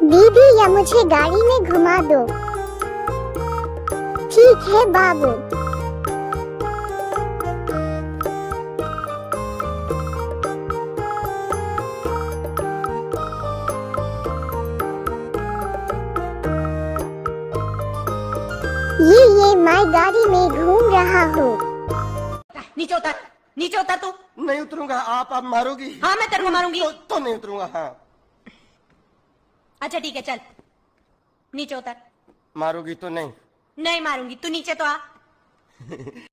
दीदी या मुझे गाड़ी में घुमा दो। ठीक है बाबू। ये मैं गाड़ी में घूम रहा हूँ। नीचे उतर, नीचे उतर तू। नहीं उतरूंगा, आप मारोगी। हाँ मैं तेरे को मारूंगी। तो नहीं उतरूंगा। हाँ अच्छा ठीक है चल, नीचे उतर। मारोगी तो नहीं? नहीं मारूंगी, तू नीचे तो आ।